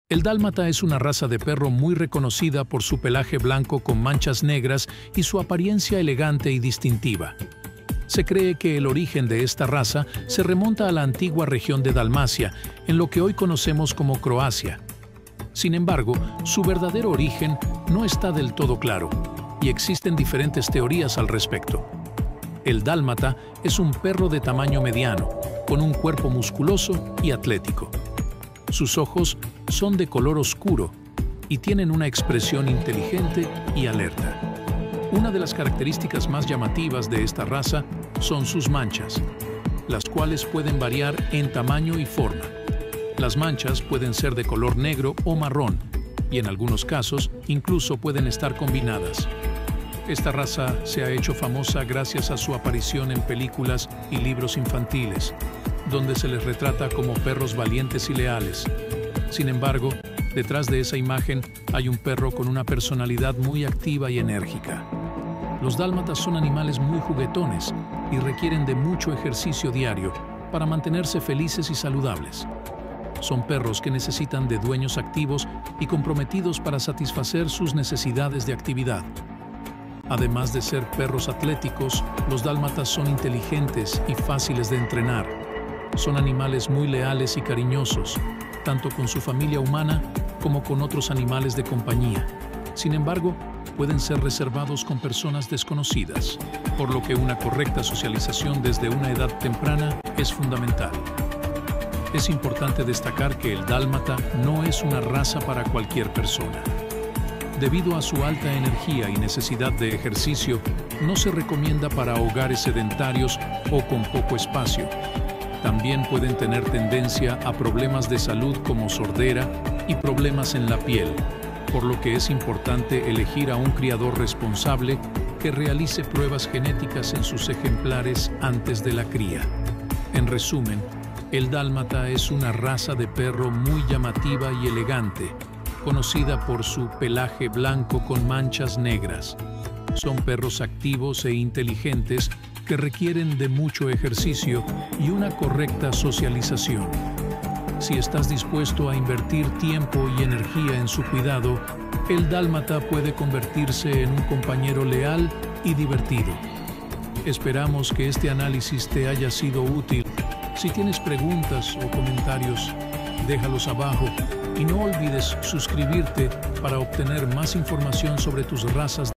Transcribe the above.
El dálmata es una raza de perro muy reconocida por su pelaje blanco con manchas negras y su apariencia elegante y distintiva. Se cree que el origen de esta raza se remonta a la antigua región de Dalmacia, en lo que hoy conocemos como Croacia. Sin embargo, su verdadero origen no está del todo claro, y existen diferentes teorías al respecto. El dálmata es un perro de tamaño mediano, con un cuerpo musculoso y atlético. Sus ojos son de color oscuro y tienen una expresión inteligente y alerta. Una de las características más llamativas de esta raza son sus manchas, las cuales pueden variar en tamaño y forma. Las manchas pueden ser de color negro o marrón, y en algunos casos incluso pueden estar combinadas. Esta raza se ha hecho famosa gracias a su aparición en películas y libros infantiles, donde se les retrata como perros valientes y leales. Sin embargo, detrás de esa imagen hay un perro con una personalidad muy activa y enérgica. Los dálmatas son animales muy juguetones y requieren de mucho ejercicio diario para mantenerse felices y saludables. Son perros que necesitan de dueños activos y comprometidos para satisfacer sus necesidades de actividad. Además de ser perros atléticos, los dálmatas son inteligentes y fáciles de entrenar. Son animales muy leales y cariñosos, tanto con su familia humana como con otros animales de compañía. Sin embargo, pueden ser reservados con personas desconocidas, por lo que una correcta socialización desde una edad temprana es fundamental. Es importante destacar que el dálmata no es una raza para cualquier persona. Debido a su alta energía y necesidad de ejercicio, no se recomienda para hogares sedentarios o con poco espacio. También pueden tener tendencia a problemas de salud como sordera y problemas en la piel, por lo que es importante elegir a un criador responsable que realice pruebas genéticas en sus ejemplares antes de la cría. En resumen, el dálmata es una raza de perro muy llamativa y elegante, conocida por su pelaje blanco con manchas negras. Son perros activos e inteligentes que requieren de mucho ejercicio y una correcta socialización. Si estás dispuesto a invertir tiempo y energía en su cuidado, el dálmata puede convertirse en un compañero leal y divertido. Esperamos que este análisis te haya sido útil. Si tienes preguntas o comentarios, déjalos abajo y no olvides suscribirte para obtener más información sobre tus razas.